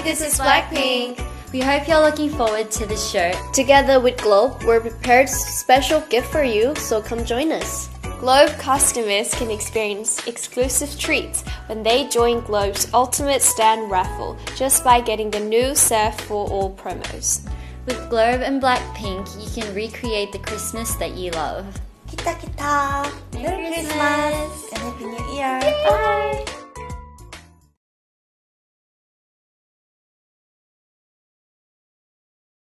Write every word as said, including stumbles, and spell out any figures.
this is Blackpink. We hope you're looking forward to the show. Together with Globe, we're prepared a special gift for you, so come join us. Globe customers can experience exclusive treats when they join Globe's Ultimate Stand raffle just by getting the new Surf for All promos. With Globe and Blackpink, you can recreate the Christmas that you love. Kita kita! Merry Christmas!